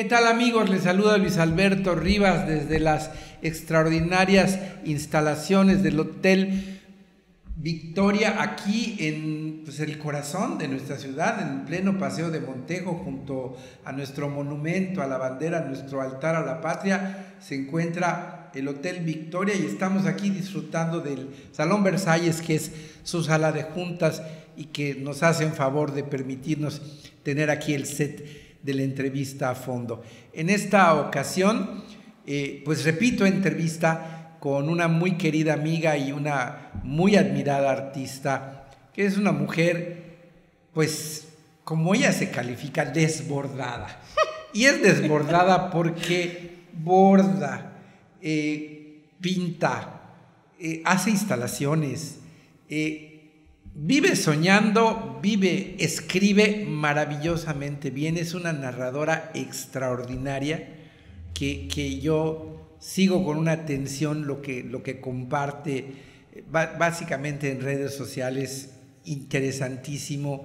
tal, amigos? Les saluda Luis Alberto Rivas desde las extraordinarias instalaciones del Hotel Victoria, aquí en el corazón de nuestra ciudad, en pleno Paseo de Montejo, junto a nuestro monumento, a la bandera, a nuestro altar a la patria, se encuentra el Hotel Victoria y estamos aquí disfrutando del Salón Versalles, que es su sala de juntas y que nos hacen favor de permitirnos tener aquí el set de la entrevista a fondo. En esta ocasión, pues repito, entrevista con una muy querida amiga y una muy admirada artista, que es una mujer, pues, como ella se califica, desbordada. Y es desbordada porque borda, pinta, hace instalaciones, vive soñando, escribe maravillosamente bien, es una narradora extraordinaria que yo sigo con una atención lo que comparte básicamente en redes sociales, interesantísimo,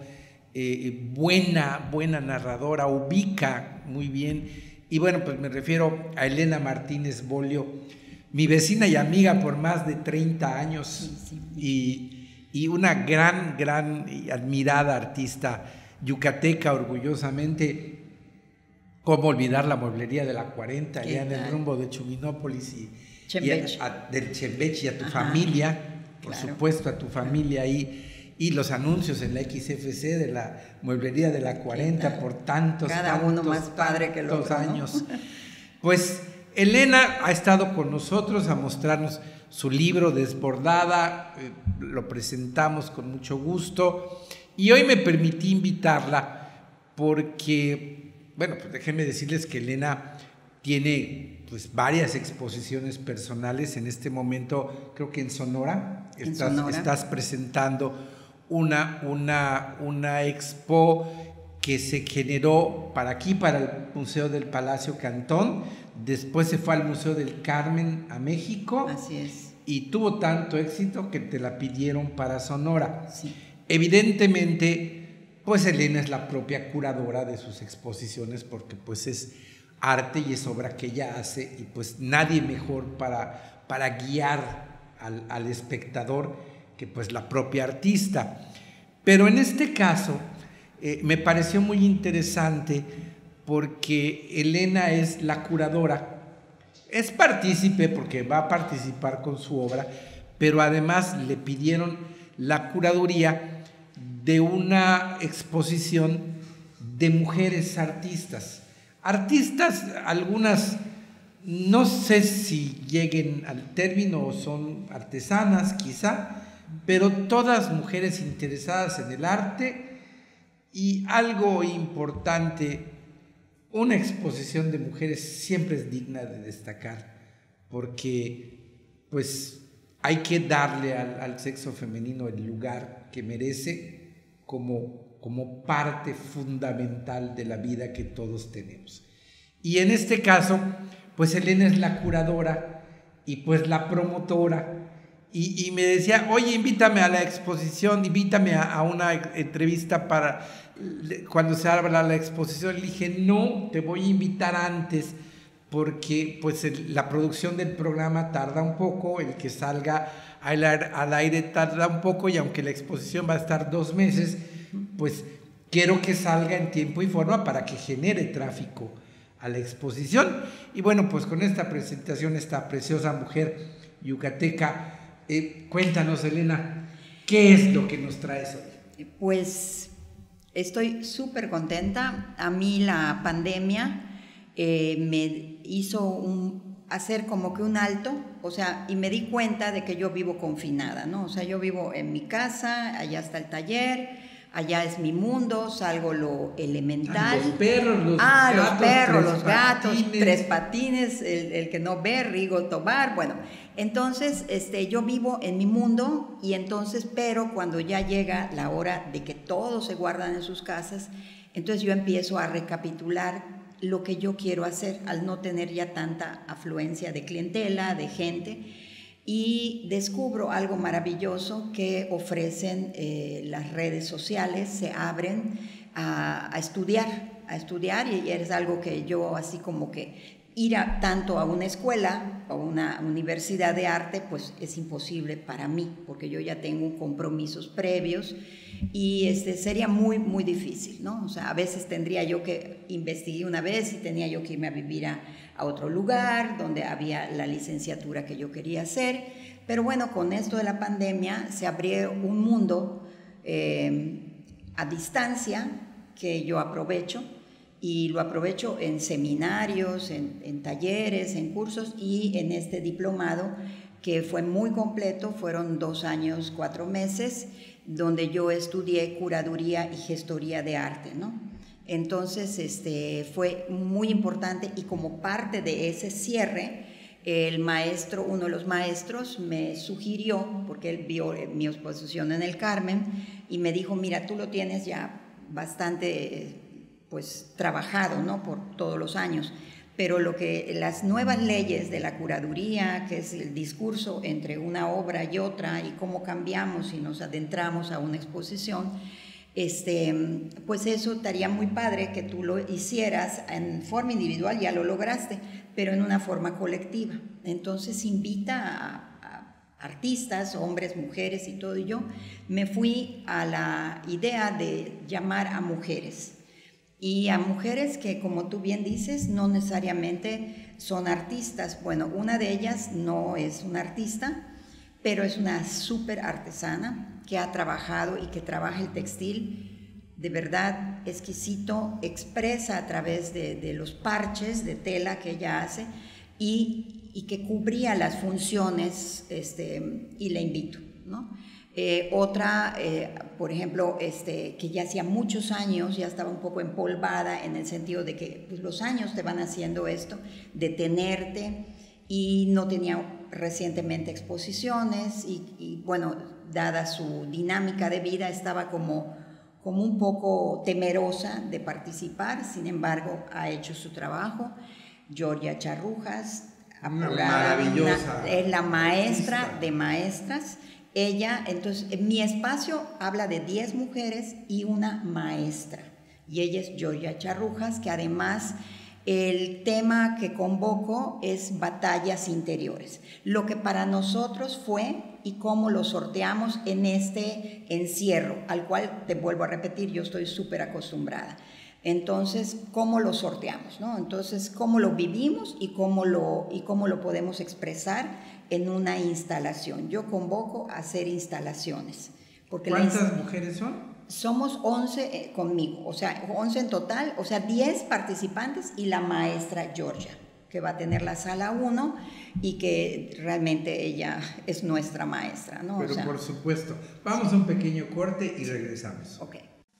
buena narradora, ubica muy bien. Y bueno, pues me refiero a Elena Martínez Bolio, mi vecina y amiga por más de 30 años y una gran y admirada artista yucateca, orgullosamente. ¿Cómo olvidar la mueblería de la 40, allá en el rumbo de Chuminópolis y del Chembech, y a tu familia, por supuesto, a tu familia ahí, y los anuncios en la XFC de la mueblería de la 40 por tantos uno más padre que el otro, años. ¿No? Pues Elena ha estado con nosotros a mostrarnos su libro Desbordada, lo presentamos con mucho gusto y hoy me permití invitarla porque, bueno, pues déjenme decirles que Elena tiene pues varias exposiciones personales. En este momento creo que en Sonora estás presentando una expo que se generó para el Museo del Palacio Cantón, después se fue al Museo del Carmen a México. Así es. Y tuvo tanto éxito que te la pidieron para Sonora. Sí. Evidentemente, pues Elena es la propia curadora de sus exposiciones porque pues es arte y es obra que ella hace y pues nadie mejor para guiar al espectador que pues la propia artista. Pero en este caso me pareció muy interesante porque Elena es la curadora, es partícipe porque va a participar con su obra, pero además le pidieron la curaduría de una exposición de mujeres artistas, algunas no sé si lleguen al término o son artesanas quizá, pero todas mujeres interesadas en el arte. Y algo importante, una exposición de mujeres siempre es digna de destacar, porque pues hay que darle al sexo femenino el lugar que merece como parte fundamental de la vida que todos tenemos. Y en este caso, pues Elena es la curadora y pues la promotora, y me decía, oye, invítame a la exposición, invítame a una entrevista para cuando se abra la exposición. Le dije, no, te voy a invitar antes, porque pues la producción del programa tarda un poco, el que salga al aire tarda un poco, y aunque la exposición va a estar 2 meses, pues quiero que salga en tiempo y forma para que genere tráfico a la exposición. Y bueno, pues con esta presentación, esta preciosa mujer yucateca, cuéntanos, Elena, ¿qué es lo que nos traes hoy? Pues estoy súper contenta. A mí la pandemia me hizo hacer como que un alto, o sea, y me di cuenta de que yo vivo confinada, ¿no? O sea, yo vivo en mi casa, allá está el taller, allá es mi mundo, salgo lo elemental. Los perros, los gatos, tres patines, el que no ve, Rigo Tobar, bueno. Entonces, yo vivo en mi mundo y entonces, pero cuando ya llega la hora de que todos se guardan en sus casas, entonces yo empiezo a recapitular lo que yo quiero hacer al no tener ya tanta afluencia de clientela, de gente, y descubro algo maravilloso que ofrecen las redes sociales, se abren a estudiar a estudiar y es algo que yo así como que ir tanto a una escuela o una universidad de arte, pues es imposible para mí, porque yo ya tengo compromisos previos y sería muy, muy difícil, ¿no? O sea, a veces tendría yo que investigué una vez y tenía yo que irme a vivir a otro lugar donde había la licenciatura que yo quería hacer, pero bueno, con esto de la pandemia se abrió un mundo a distancia que yo aprovecho. Y lo aprovecho en seminarios, en talleres, en cursos y en este diplomado que fue muy completo, fueron 2 años, 4 meses, donde yo estudié curaduría y gestoría de arte, ¿no? Entonces fue muy importante y como parte de ese cierre, el maestro, uno de los maestros me sugirió, porque él vio mi exposición en el Carmen y me dijo, mira, tú lo tienes ya bastante pues trabajado, ¿no? Por todos los años, pero las nuevas leyes de la curaduría, que es el discurso entre una obra y otra y cómo cambiamos y nos adentramos a una exposición, pues eso estaría muy padre que tú lo hicieras en forma individual, ya lo lograste, pero en una forma colectiva. Entonces invita a artistas, hombres, mujeres y todo. Y yo me fui a la idea de llamar a mujeres. Y a mujeres que, como tú bien dices, no necesariamente son artistas. Bueno, una de ellas no es una artista, pero es una súper artesana que ha trabajado y que trabaja el textil de verdad exquisito, expresa a través de los parches de tela que ella hace y que cubría las funciones y la invito, ¿no? Otra, por ejemplo, que ya hacía muchos años, ya estaba un poco empolvada en el sentido de que pues, los años te van haciendo esto, de tenerte, y no tenía recientemente exposiciones y bueno, dada su dinámica de vida, estaba como un poco temerosa de participar. Sin embargo, ha hecho su trabajo. Georgia Charrujas, maravillosa, es la maestra artista de maestras. Ella, entonces, en mi espacio habla de 10 mujeres y una maestra. Y ella es Georgia Charrujas, que además el tema que convoco es batallas interiores. Lo que para nosotros fue y cómo lo sorteamos en este encierro, al cual, te vuelvo a repetir, yo estoy súper acostumbrada. Entonces, ¿cómo lo sorteamos, no? Entonces, ¿cómo lo vivimos y cómo lo podemos expresar en una instalación? Yo convoco a hacer instalaciones. Porque ¿cuántas mujeres son? Somos 11 conmigo, o sea, 11 en total, o sea, 10 participantes y la maestra Georgia, que va a tener la sala 1 y que realmente ella es nuestra maestra, ¿no? Pero o sea, por supuesto. Vamos a un pequeño corte y regresamos. Ok.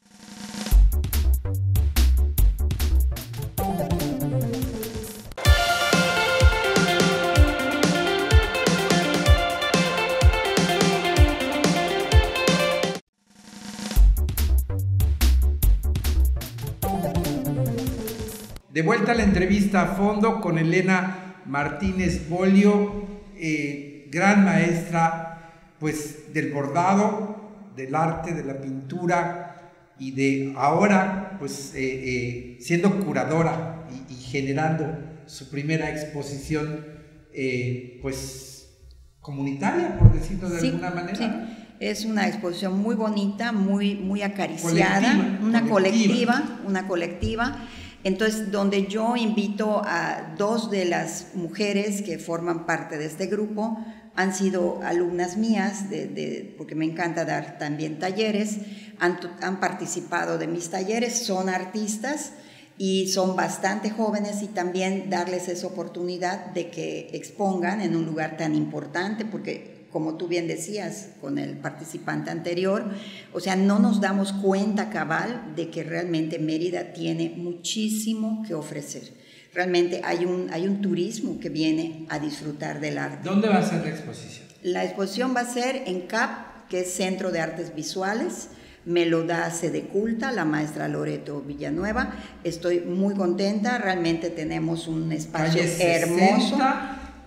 De vuelta a la entrevista a fondo con Elena Martínez Bolio, gran maestra pues del bordado, del arte, de la pintura y de ahora pues siendo curadora y generando su primera exposición pues comunitaria, por decirlo de alguna manera. Sí. Es una exposición muy bonita, muy acariciada, una colectiva. Entonces, donde yo invito a 2 de las mujeres que forman parte de este grupo, han sido alumnas mías, porque me encanta dar también talleres, han participado de mis talleres, son artistas y son bastante jóvenes, y también darles esa oportunidad de que expongan en un lugar tan importante, porque como tú bien decías con el participante anterior, o sea, no nos damos cuenta cabal de que realmente Mérida tiene muchísimo que ofrecer. Realmente hay un turismo que viene a disfrutar del arte. ¿Dónde va a ser la exposición? La exposición va a ser en CAP, que es Centro de Artes Visuales. Me lo da Sede Culta, la maestra Loreto Villanueva. Estoy muy contenta, realmente tenemos un espacio Calle 60, hermoso.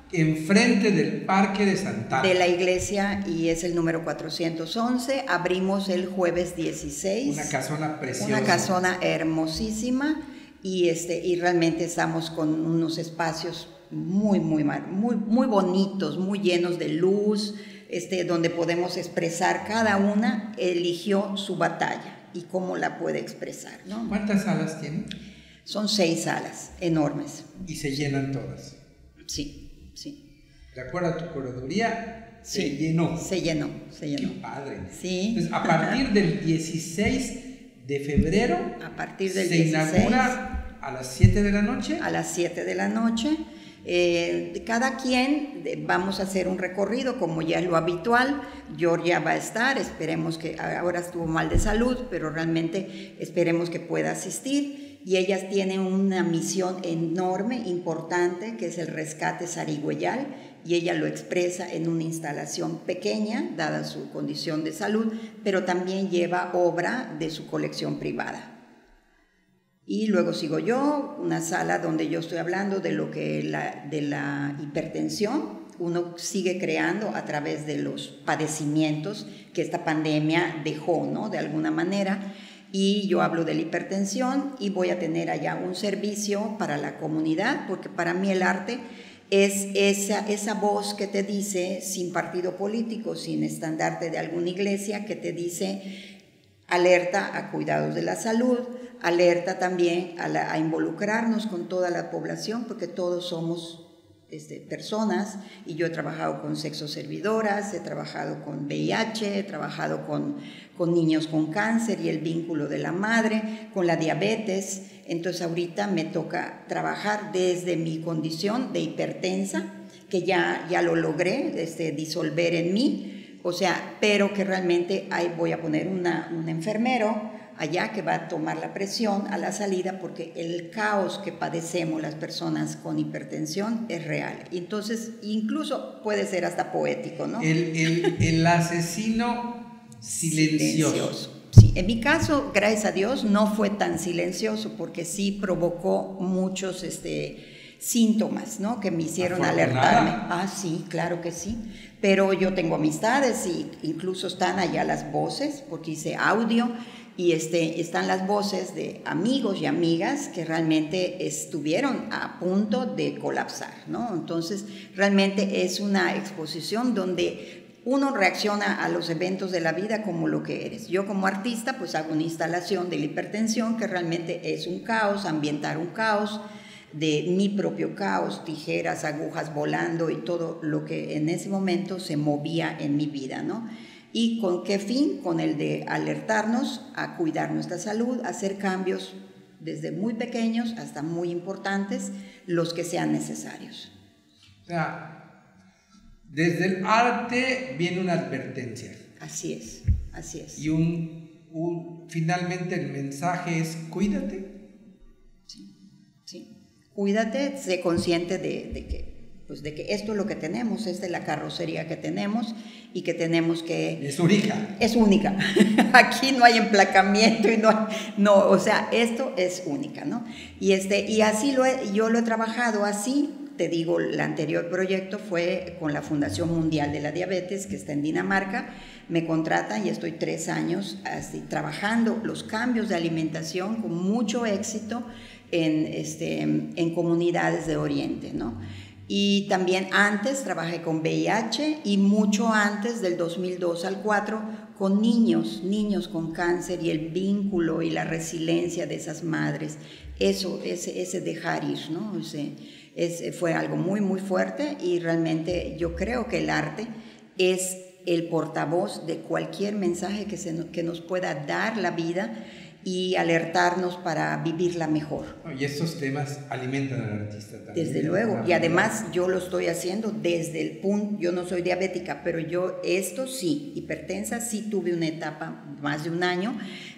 enfrente del Parque de Santa Ana. De la iglesia, y es el número 411. Abrimos el jueves 16. Una casona preciosa. Una casona hermosísima, y realmente estamos con unos espacios muy bonitos, muy llenos de luz, donde podemos expresar, cada una eligió su batalla y cómo la puede expresar, ¿no? ¿Cuántas salas tiene? Son 6 salas enormes. ¿Y se llenan todas? Sí, sí. De acuerdo a tu curaduría, Sí, se llenó. Se llenó. Qué padre. Sí. Entonces, a partir del 16 de febrero, se 16, inaugura a las 7 de la noche. A las 7 de la noche. Cada quien vamos a hacer un recorrido como ya es lo habitual. Georgia va a estar, esperemos que, ahora estuvo mal de salud, pero realmente esperemos que pueda asistir, y ellas tienen una misión enorme, importante, que es el rescate zarigüeyal, y ella lo expresa en una instalación pequeña, dada su condición de salud, pero también lleva obra de su colección privada. Y luego sigo yo, una sala donde yo estoy hablando de lo que de la hipertensión. Uno sigue creando a través de los padecimientos que esta pandemia dejó, ¿no? De alguna manera. Y yo hablo de la hipertensión, y voy a tener allá un servicio para la comunidad, porque para mí el arte es esa voz que te dice, sin partido político, sin estandarte de alguna iglesia, que te dice: alerta a cuidados de la salud, alerta también a involucrarnos con toda la población, porque todos somos personas, y yo he trabajado con sexoservidoras, he trabajado con VIH, he trabajado con niños con cáncer y el vínculo de la madre, con la diabetes. Entonces ahorita me toca trabajar desde mi condición de hipertensa, que ya lo logré disolver en mí, o sea, pero que realmente ahí voy a poner un enfermero allá que va a tomar la presión a la salida, porque el caos que padecemos las personas con hipertensión es real. Entonces, incluso puede ser hasta poético, ¿no? El asesino silencioso. Sí, en mi caso, gracias a Dios, no fue tan silencioso, porque sí provocó muchos síntomas, ¿no? Que me hicieron alertarme. Ah, sí, claro que sí. Pero yo tengo amistades, y incluso están allá las voces, porque hice audio, y están las voces de amigos y amigas que realmente estuvieron a punto de colapsar, ¿no? Entonces, realmente es una exposición donde uno reacciona a los eventos de la vida como lo que eres. Yo como artista pues hago una instalación de la hipertensión, que realmente es un caos, ambientar un caos, de mi propio caos, tijeras, agujas volando y todo lo que en ese momento se movía en mi vida, ¿no? ¿Y con qué fin? Con el de alertarnos a cuidar nuestra salud, a hacer cambios desde muy pequeños hasta muy importantes, los que sean necesarios. O sea, desde el arte viene una advertencia. Así es, así es. Y finalmente el mensaje es: cuídate. Sí, sí. Cuídate, sé consciente de que esto es lo que tenemos, esta es la carrocería que tenemos, y que tenemos que... Es única. Es única. Aquí no hay emplacamiento y no, o sea, esto es única, ¿no? Y así yo lo he trabajado así. Te digo, el anterior proyecto fue con la Fundación Mundial de la Diabetes, que está en Dinamarca. Me contratan y estoy 3 años así, trabajando los cambios de alimentación con mucho éxito en comunidades de Oriente, ¿no? Y también antes trabajé con VIH, y mucho antes, del 2002 al 2004, con niños con cáncer, y el vínculo y la resiliencia de esas madres. Ese dejar ir, ¿no? Fue algo muy, muy fuerte, y realmente yo creo que el arte es el portavoz de cualquier mensaje que nos pueda dar la vida y alertarnos para vivirla mejor. Y estos temas alimentan al artista también. Desde luego, y además yo lo estoy haciendo desde el punto, yo no soy diabética, pero yo hipertensa, sí tuve una etapa, más de un año,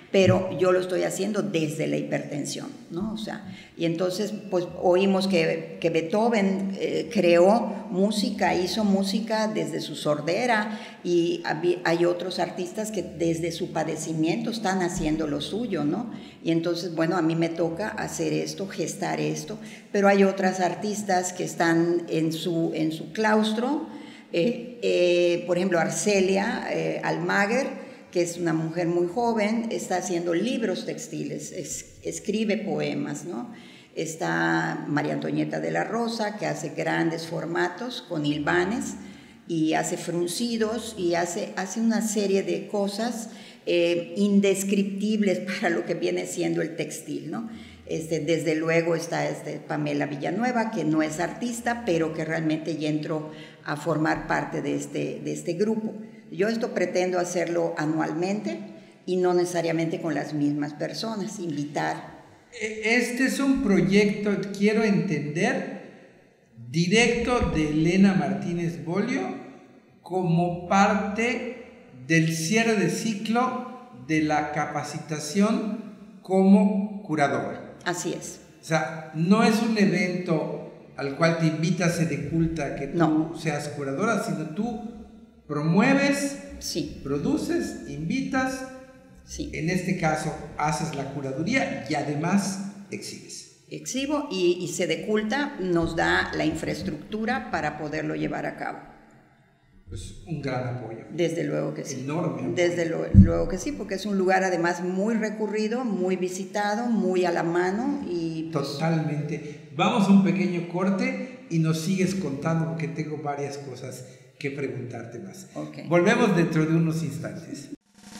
pero yo lo estoy haciendo desde la hipertensión, ¿no? O sea, y entonces pues oímos que Beethoven creó música, hizo música desde su sordera, y hay otros artistas que desde su padecimiento están haciendo lo suyo, ¿no? Y entonces, bueno, a mí me toca hacer esto, gestar esto, pero hay otras artistas que están en su claustro, por ejemplo, Arcelia Almaguer, que es una mujer muy joven, está haciendo libros textiles, escribe poemas, ¿no? Está María Antonieta de la Rosa, que hace grandes formatos con hilvanes y hace fruncidos y hace una serie de cosas indescriptibles para lo que viene siendo el textil, ¿no? Desde luego está Pamela Villanueva, que no es artista, pero que realmente ya entró a formar parte de este grupo. Yo esto pretendo hacerlo anualmente y no necesariamente con las mismas personas, invitar. Este es un proyecto, quiero entender, directo de Elena Martínez Bolio como parte del cierre de ciclo de la capacitación como curadora. Así es. O sea, no es un evento al cual te invita Sedeculta que tú seas curadora, sino tú promueves, sí, produces, invitas, sí, en este caso haces la curaduría y además exhibes. Exhibo y Sedeculta nos da la infraestructura para poderlo llevar a cabo. Pues un gran apoyo. Desde luego que sí. Enorme apoyo. Desde luego que sí, porque es un lugar además muy recurrido, muy visitado, muy a la mano y... Pues... Totalmente. Vamos a un pequeño corte y nos sigues contando porque tengo varias cosas que preguntarte más. Okay. Volvemos dentro de unos instantes.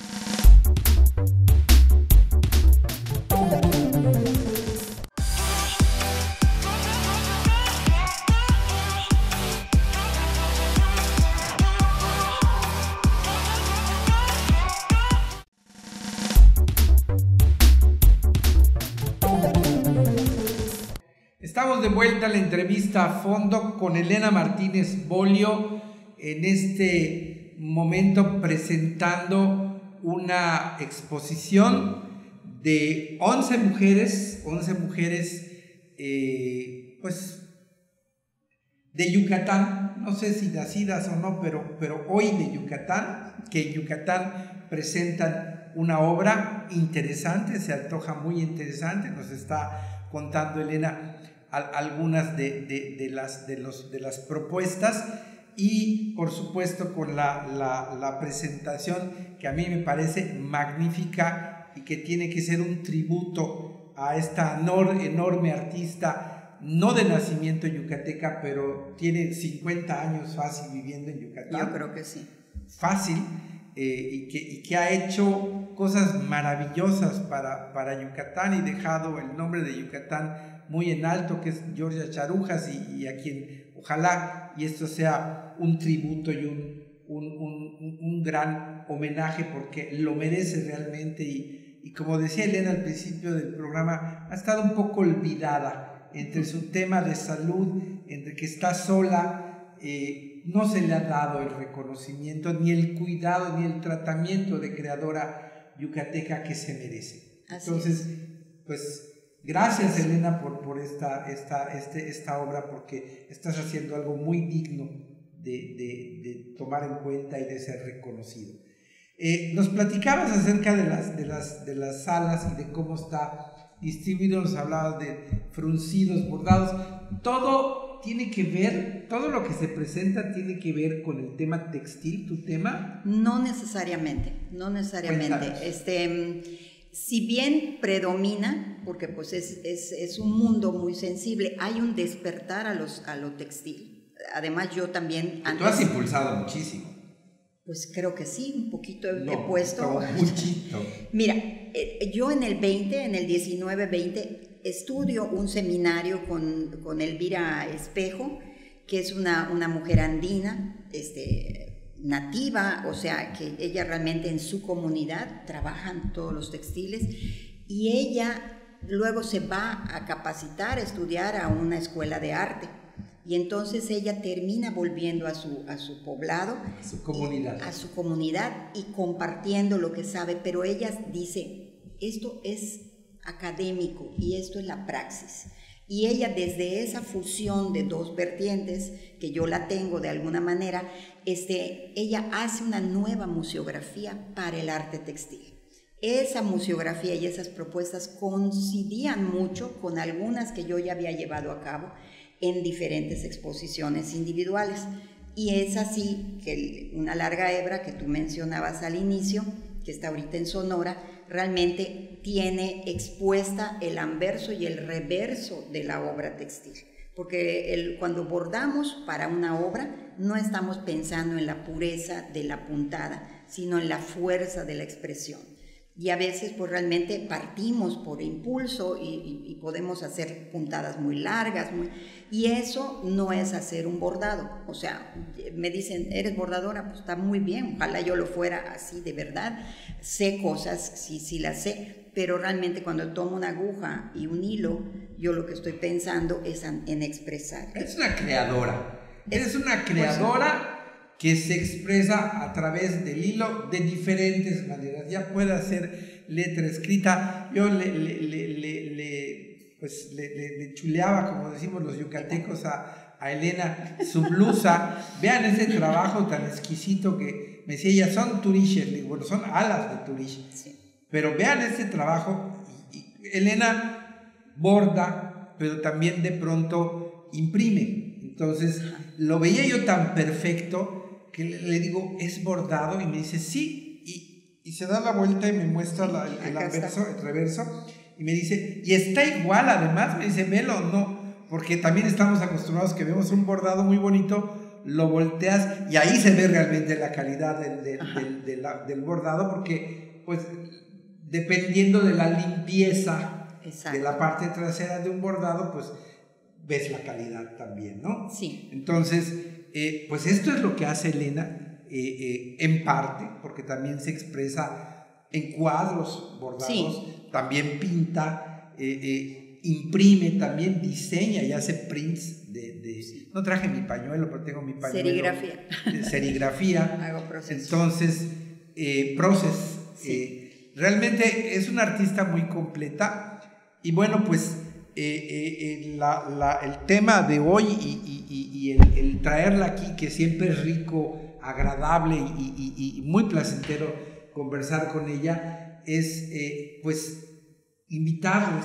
Estamos de vuelta a la entrevista a fondo con Elena Martínez Bolio, en este momento presentando una exposición de 11 mujeres pues de Yucatán, no sé si nacidas o no, pero hoy de Yucatán, que en Yucatán presentan una obra interesante, se antoja muy interesante. Nos está contando Elena algunas de las propuestas, y por supuesto con la presentación que a mí me parece magnífica y que tiene que ser un tributo a esta enorme artista, no de nacimiento yucateca, pero tiene 50 años fácil viviendo en Yucatán. Yo creo que sí. Fácil, y que ha hecho cosas maravillosas para Yucatán y dejado el nombre de Yucatán muy en alto, que es Georgia Charujas, y a quien ojalá y esto sea un tributo y un gran homenaje, porque lo merece realmente, y como decía Elena al principio del programa, ha estado un poco olvidada entre su tema de salud, entre que está sola, no se le ha dado el reconocimiento, ni el cuidado, ni el tratamiento de creadora yucateca que se merece. Entonces, pues gracias, Elena, por esta obra, porque estás haciendo algo muy digno de tomar en cuenta y de ser reconocido. Nos platicabas acerca de las salas y de cómo está distribuido, nos hablabas de fruncidos, bordados, todo tiene que ver, todo lo que se presenta tiene que ver con el tema textil, ¿tu tema? No necesariamente. Cuéntanos. Si bien predomina, porque pues es un mundo muy sensible, hay un despertar a lo textil. Además yo también... Tú has impulsado muchísimo. Pues creo que sí, un poquito he puesto. Muchito. Mira, yo en el 19-20 estudio un seminario con Elvira Espejo, que es una mujer andina, nativa, o sea, que ella realmente en su comunidad trabajan todos los textiles, y ella luego se va a capacitar, a estudiar a una escuela de arte, y entonces ella termina volviendo a su poblado, a su comunidad y compartiendo lo que sabe, pero ella dice, esto es académico y esto es la praxis. Y ella, desde esa fusión de dos vertientes, que yo la tengo de alguna manera, ella hace una nueva museografía para el arte textil. Esa museografía y esas propuestas coincidían mucho con algunas que yo ya había llevado a cabo en diferentes exposiciones individuales. Y es así que una larga hebra que tú mencionabas al inicio, que está ahorita en Sonora, realmente tiene expuesta el anverso y el reverso de la obra textil. Porque cuando bordamos para una obra, no estamos pensando en la pureza de la puntada, sino en la fuerza de la expresión. Y a veces pues realmente partimos por impulso y podemos hacer puntadas muy largas, y eso no es hacer un bordado. O sea, me dicen, ¿eres bordadora? Pues está muy bien, ojalá yo lo fuera así de verdad. Sé cosas, sí las sé, pero realmente cuando tomo una aguja y un hilo, yo lo que estoy pensando es en expresar. Es una creadora, eres una creadora que se expresa a través del hilo de diferentes maneras. Ya puede hacer letra escrita. Yo le chuleaba, como decimos los yucatecos, a Elena su blusa. Vean ese trabajo tan exquisito que me decía ella, son turishes. Le digo, bueno, son alas de turish. Sí. Pero vean ese trabajo. Y Elena borda, pero también de pronto imprime. Entonces lo veía yo tan perfecto que le digo, ¿es bordado? Y me dice, sí, y se da la vuelta y me muestra el reverso, y me dice, y está igual, además, me dice, velo, no, porque también estamos acostumbrados que vemos un bordado muy bonito, lo volteas, y ahí se ve realmente la calidad del bordado, porque, pues, dependiendo de la limpieza de la parte trasera de un bordado, pues, ves la calidad también, ¿no? Sí. Entonces, pues esto es lo que hace Elena, en parte, porque también se expresa en cuadros bordados, sí. También pinta, imprime, también diseña y hace prints sí. No traje mi pañuelo, pero tengo mi pañuelo. Serigrafía. Hago procesos. Entonces, sí. Realmente es una artista muy completa y bueno, pues el tema de hoy y el traerla aquí, que siempre es rico, agradable y muy placentero conversar con ella, es pues invitarles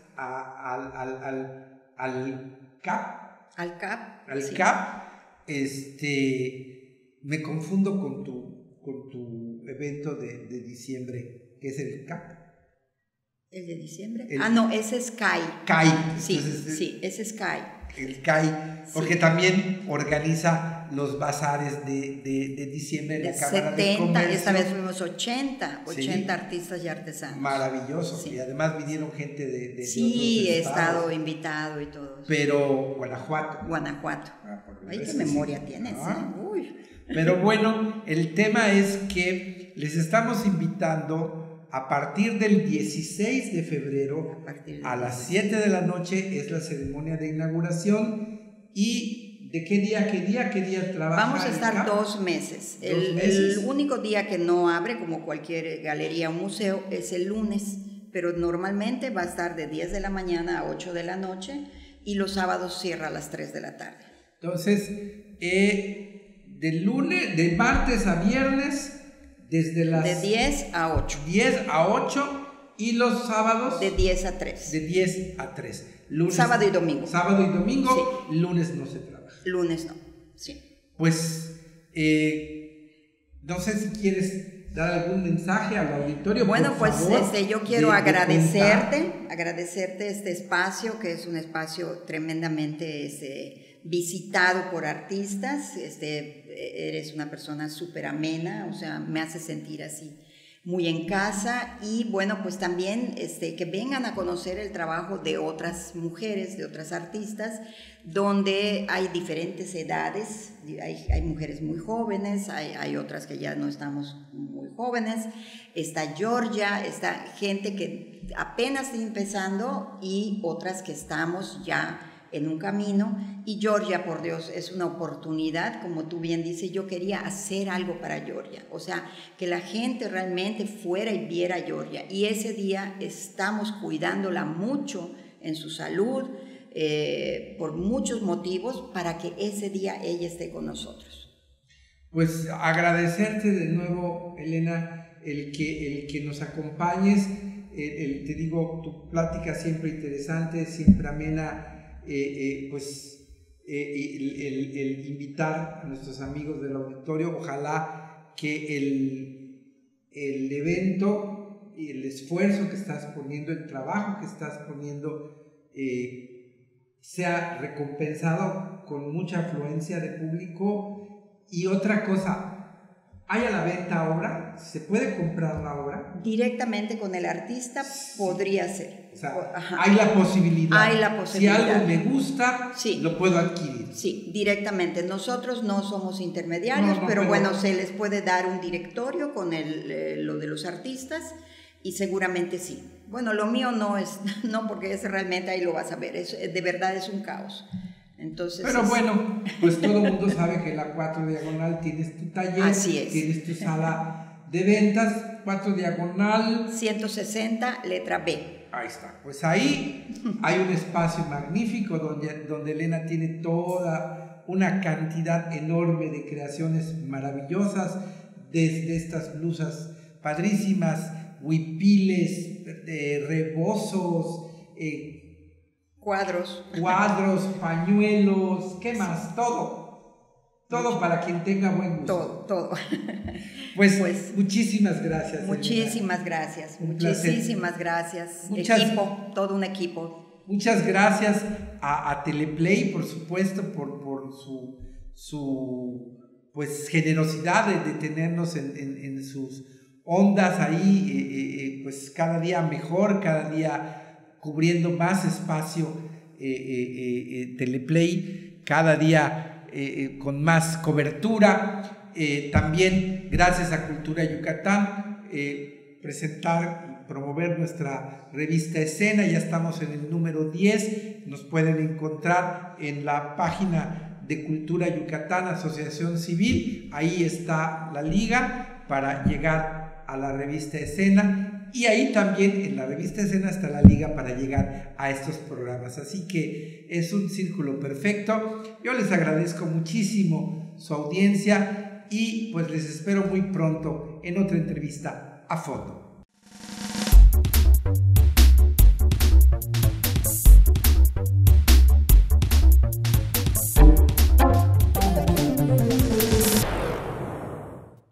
al CAP. Al CAP. Al sí. CAP. Me confundo con tu evento de diciembre, que es el CAP. ¿El de diciembre? No, ese es CAI. CAI. Sí, entonces, sí, ese es CAI. El CAI, porque sí. También organiza los bazares de diciembre en la Cámara 70, de Comercio. Esta vez fuimos 80 sí. artistas y artesanos. Maravilloso, sí. Y además vinieron gente de sí, otros estados. He estado invitado y todo. Pero Guanajuato. Ay, qué memoria tienes. Uy. Pero bueno, el tema es que les estamos invitando a partir del 16 de febrero a las 7 de la noche es la ceremonia de inauguración. ¿Y de qué día trabaja? Vamos a estar 2 meses. El único día que no abre, como cualquier galería o museo, es el lunes, pero normalmente va a estar de 10 de la mañana a 8 de la noche y los sábados cierra a las 3 de la tarde. Entonces, de martes a viernes, desde las... De 10 a 8. 10 a 8 y los sábados... De 10 a 3. De 10 a 3. Lunes, sábado y domingo. Sábado y domingo, sí. Lunes no se trabaja. Lunes no, sí. Pues, no sé si quieres dar algún mensaje al auditorio. Bueno, por pues favor, yo quiero agradecerte este espacio, que es un espacio tremendamente visitado por artistas. Eres una persona súper amena, o sea, me hace sentir así muy en casa. Y bueno, pues también que vengan a conocer el trabajo de otras mujeres, de otras artistas, donde hay diferentes edades. Hay mujeres muy jóvenes, hay otras que ya no estamos muy jóvenes. Está Georgia, está gente que apenas está empezando y otras que estamos ya en un camino. Y Georgia, por Dios, es una oportunidad, como tú bien dices. Yo quería hacer algo para Georgia, o sea, que la gente realmente fuera y viera a Georgia. Y ese día estamos cuidándola mucho en su salud, por muchos motivos, para que ese día ella esté con nosotros. Pues agradecerte de nuevo, Elena, el que nos acompañes. Te digo, tu plática siempre interesante, siempre amena, el invitar a nuestros amigos del auditorio. Ojalá que el evento y el esfuerzo que estás poniendo, el trabajo que estás poniendo, sea recompensado con mucha afluencia de público. Y otra cosa, ¿hay a la venta obra? ¿Se puede comprar la obra? Directamente con el artista, sí. Podría ser. O sea, hay la posibilidad. Hay la posibilidad. Si algo me gusta, sí, lo puedo adquirir. Sí, directamente. Nosotros no somos intermediarios, pero bueno, se les puede dar un directorio con lo de los artistas y seguramente sí. Bueno, lo mío no es, no, porque es realmente, ahí lo vas a ver, de verdad es un caos. Entonces, pero bueno, pues todo el mundo sabe que la 4 Diagonal tienes tu taller, así es. Tienes tu sala de ventas, 4 Diagonal 160, letra B. Ahí está, pues ahí hay un espacio magnífico donde Elena tiene toda una cantidad enorme de creaciones maravillosas, desde estas blusas padrísimas, huipiles, rebozos, cuadros, pañuelos, ¿qué más? Todo para quien tenga buen gusto. Todo. Pues muchísimas gracias. Muchísimas Elena. gracias. Muchísimas gracias. Todo un equipo. Muchas gracias a Teleplay, por supuesto, por su pues generosidad de tenernos en sus ondas ahí, pues cada día mejor, cada día cubriendo más espacio, Teleplay, cada día con más cobertura. También gracias a Cultura Yucatán, presentar y promover nuestra revista Escena. Ya estamos en el número 10, nos pueden encontrar en la página de Cultura Yucatán, Asociación Civil. Ahí está la liga para llegar a la revista Escena. Y ahí también en la revista Escena está la liga para llegar a estos programas. Así que es un círculo perfecto. Yo les agradezco muchísimo su audiencia y pues les espero muy pronto en otra entrevista a fondo.